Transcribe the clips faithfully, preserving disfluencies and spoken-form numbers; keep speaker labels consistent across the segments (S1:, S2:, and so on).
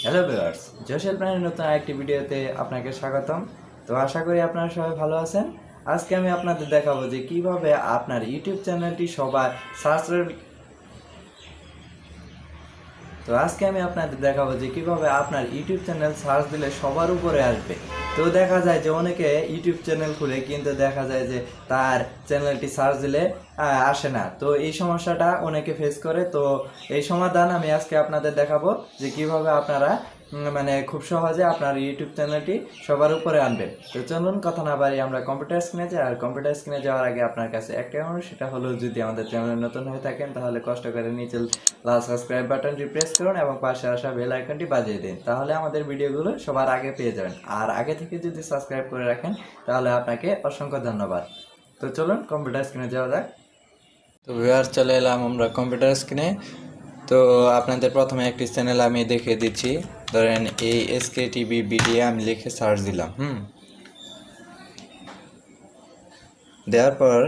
S1: Hello viewers, জোশেল প্ল্যানের নতুন আরেকটি ভিডিওতে আপনাকে স্বাগতম। তো আশা করি আপনারা সবাই ভালো আছেন। আজকে আমি আপনাদের দেখাবো যে কিভাবে আপনার ইউটিউব চ্যানেলটি সবার সার্চের তো আজকে আমি আপনাদের দেখাবো যে কিভাবে আপনার ইউটিউব চ্যানেল সার্চ দিলে সবার উপরে আসবে। তো দেখা যায় যে অনেকে ইউটিউব চ্যানেল খুলে কিন্তু দেখা যায় যে তার চ্যানেলটি সার্চ দিলে আসে না। তো এই সমস্যাটা অনেকে ফেস করে। তো এই সমাধান আমি আজকে আপনাদের দেখাবো যে কিভাবে আপনারা মানে খুব সহজে আপনার ইউটিউব চ্যানেলটি সবার উপরে আনবেন। তো চলুন কথা না বাড়িয়ে আমরা কম্পিউটার স্ক্রিনে যাই। আর কম্পিউটার স্ক্রিনে যাওয়ার আগে আপনার কাছে একটা অনুরোধ, সেটা হলো যদি আমাদের চ্যানেলে নতুন হয়ে থাকেন তাহলে কষ্ট করে নিচে লাল সাবস্ক্রাইব বাটনটি প্রেস করুন এবং পাশে আসা বেল আইকনটি বাজিয়ে দিন, তাহলে আমাদের ভিডিওগুলো সবার আগে পেয়ে যাবেন। আর আগে থেকে যদি সাবস্ক্রাইব করে রাখেন তাহলে আপনাকে অসংখ্য ধন্যবাদ। তো চলুন কম্পিউটার স্ক্রিনে যাওয়া যাক। তো ভিউয়ার চলে এলাম আমরা কম্পিউটার স্ক্রিনে। তো আপনাদের প্রথমে একটি চ্যানেল আমি দেখিয়ে দিচ্ছি। ধরেন এই এসকে টিভি বিডিএ আমি লিখে সার্চ দিলাম। হুম দেওয়ার পর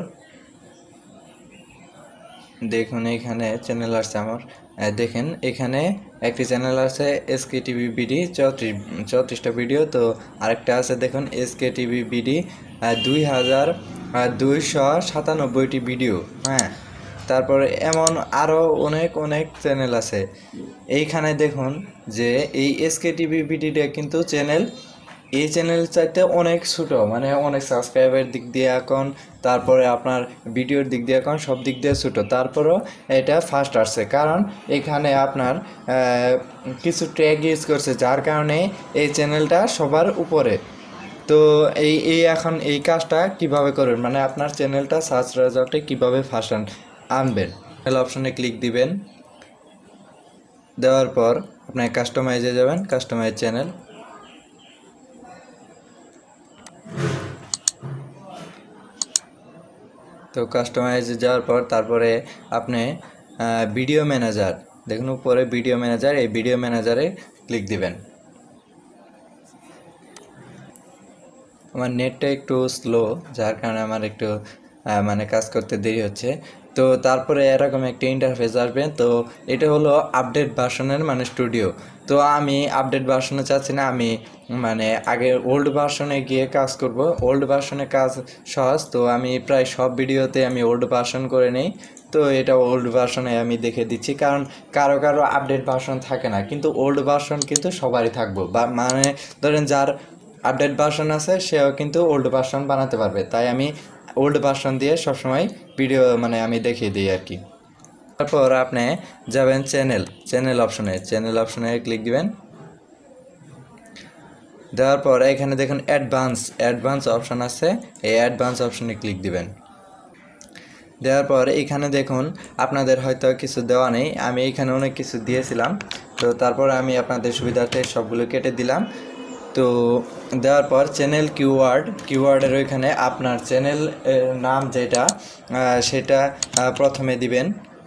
S1: দেখুন এখানে চ্যানেল আসছে আমার। দেখেন এখানে একটি চ্যানেল আছে এসকে টিভি বিডি চৌত্রিশ চৌত্রিশটা ভিডিও। তো আরেকটা আছে দেখুন এসকে টিভি বিডি দুই হাজার দুইশো সাতানব্বইটি ভিডিও। হ্যাঁ, তারপরে এমন আরও অনেক অনেক চ্যানেল আছে। এইখানে দেখুন যে এই এসকে টিভি বিডিটা কিন্তু চ্যানেল এই চ্যানেল চাইতে অনেক ছোটো, মানে অনেক সাবস্ক্রাইবের দিক দিয়ে এখন, তারপরে আপনার ভিডিওর দিক দিয়ে এখন সব দিক দিয়ে ছোটো, তারপরেও এটা ফার্স্ট আসছে। কারণ এখানে আপনার কিছু ট্যাগ ইউজ করছে, যার কারণে এই চ্যানেলটা সবার উপরে। তো এই এই এখন এই কাজটা কিভাবে করবেন, মানে আপনার চ্যানেলটা সার্চ রেজাল্টে কীভাবে ফার্স্ট আনবেন, চ্যানেল অপশনে ক্লিক দিবেন। দেওয়ার পর আপনার কাস্টমাইজে যাবেন, কাস্টমাইজ চ্যানেল। তো কাস্টমাইজে যাওয়ার পর তারপরে আপনি ভিডিও ম্যানেজার দেখুন উপরে ভিডিও ম্যানেজার, এই ভিডিও ম্যানেজারে ক্লিক দিবেন। আমার নেটটা একটু স্লো, যার কারণে আমার একটু মানে কাজ করতে দেরি হচ্ছে। তো তারপরে এরকম একটা ইন্টারফেস আসবে। তো এটা হলো আপডেট ভার্সনের মানে স্টুডিও। তো আমি আপডেট ভার্সনে চাচ্ছি না, আমি মানে আগে ওল্ড ভার্সনে গিয়ে কাজ করব। ওল্ড ভার্সনে কাজ সহজ, তো আমি প্রায় সব ভিডিওতে আমি ওল্ড ভার্সন করে নেই। তো এটা ওল্ড ভার্সনে আমি দেখে দিচ্ছি, কারণ কারো কারো আপডেট ভার্সন থাকে না, কিন্তু ওল্ড ভার্সন কিন্তু সবারই থাকবো। বা মানে ধরেন যার আপডেট ভার্সন আছে সেও কিন্তু ওল্ড ভার্সন বানাতে পারবে, তাই আমি ওল্ড ভার্সন দিয়ে সবসময় ভিডিও মানে আমি দেখিয়ে দিই আর কি। তারপর আপনি যাবেন চ্যানেল চ্যানেল অপশনে, চ্যানেল অপশনে ক্লিক দিবেন। দেওয়ার পর এখানে দেখুন অ্যাডভান্স অ্যাডভান্স অপশন আছে, এই অ্যাডভান্স অপশনে ক্লিক দিবেন। দেওয়ার পর এখানে দেখুন আপনাদের হয়তো কিছু দেওয়া নেই, আমি এখানে অনেক কিছু দিয়েছিলাম। তো তারপর আমি আপনাদের সুবিধার্থে সবগুলো কেটে দিলাম। তো দেওয়ার পর চ্যানেল কিওয়ার্ড কিওয়ার্ডের ওইখানে আপনার চ্যানেল নাম যেটা সেটা প্রথমে দিবেন।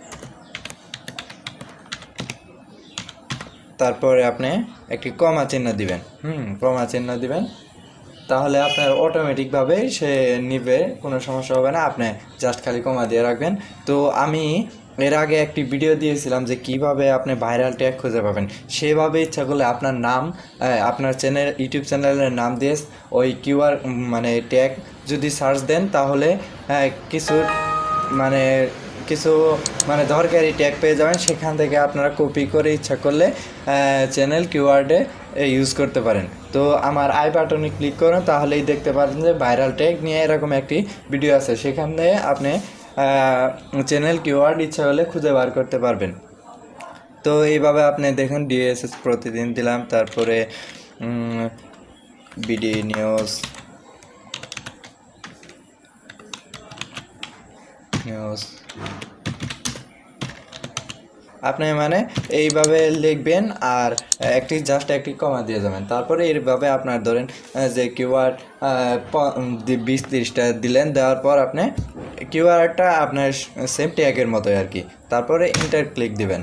S1: তারপরে আপনি একটি কমা চিহ্ন দিবেন। হুম কমা চিহ্ন দিবেন, তাহলে আপনার অটোমেটিকভাবে সে নিবে, কোনো সমস্যা হবে না। আপনি জাস্ট খালি কমা দিয়ে রাখবেন। তো আমি এর আগে একটি ভিডিও দিয়েছিলাম যে কিভাবে আপনি ভাইরাল ট্যাগ খুঁজে পাবেন। সেভাবে ইচ্ছা করলে আপনার নাম, আপনার চ্যানেল ইউটিউব চ্যানেলের নাম দিয়ে ওই কিউআর মানে ট্যাগ যদি সার্চ দেন, তাহলে কিছু মানে কিছু মানে দরকারি ট্যাগ পেয়ে যাবেন। সেখান থেকে আপনারা কপি করে ইচ্ছা করলে চ্যানেল কিওয়ার্ডে ইউজ করতে পারেন। তো আমার আই বাটনে ক্লিক করুন, তাহলেই দেখতে পারেন যে ভাইরাল ট্যাগ নিয়ে এরকম একটি ভিডিও আছে, সেখানে আপনি চ্যানেল কিওয়ার্ড ইচ্ছা হলে খুঁজে বার করতে পারবেন। তো এইভাবে আপনি দেখুন ডিএসএস প্রতিদিন দিলাম, তারপরে বিডি নিউজ নিউজ আপনি মানে এইভাবে লিখবেন, আর একটি জাস্ট একটি কমা দিয়ে যাবেন। তারপরে এইভাবে আপনার ধরেন যে কিওয়ার্ড বিশ তিরিশটা দিলেন, দেওয়ার পর আপনি কিওয়ার্ডটা আপনার সেম ট্যাগের মতোই আর কি। তারপরে ইন্টার ক্লিক দিবেন।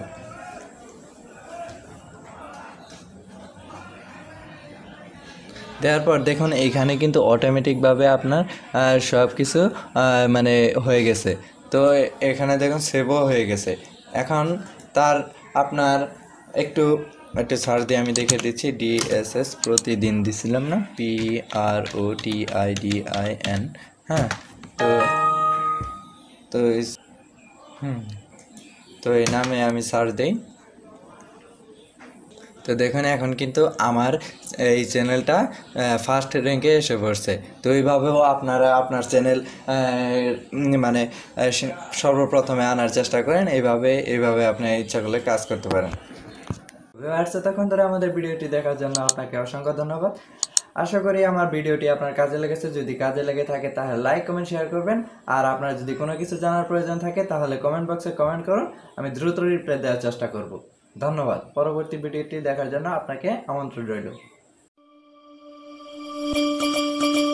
S1: দেওয়ার পর দেখুন এইখানে কিন্তু অটোমেটিকভাবে আপনার সব কিছু মানে হয়ে গেছে। তো এখানে দেখুন সেভও হয়ে গেছে। এখন তার আপনার একটু একটা সার্চ দিয়ে আমি দেখে দিচ্ছি, ডিএসএস প্রতিদিন দিছিলাম না, P R O T I D I N. হ্যাঁ, তো তো হুম তো এই নামে আমি সার্চ দিই। তো দেখুন এখন কিন্তু আমার এই চ্যানেলটা ফার্স্ট র্যাঙ্কে এসে পড়ছে। তো এইভাবেও আপনারা আপনার চ্যানেল মানে সর্বপ্রথমে আনার চেষ্টা করেন, এইভাবে এইভাবে আপনি ইচ্ছা করলে কাজ করতে পারেন। তখন ধরে আমাদের ভিডিওটি দেখার জন্য আপনাকে অসংখ্য ধন্যবাদ। আশা করি আমার ভিডিওটি আপনার কাজে লেগেছে। যদি কাজে লেগে থাকে তাহলে লাইক কমেন্ট শেয়ার করবেন। আর আপনার যদি কোনো কিছু জানার প্রয়োজন থাকে তাহলে কমেন্ট বক্সে কমেন্ট করুন, আমি দ্রুত রিপ্লাই দেওয়ার চেষ্টা করব। ধন্যবাদ। পরবর্তী ভিডিওটি দেখার জন্য আপনাকে আমন্ত্রণ রইল।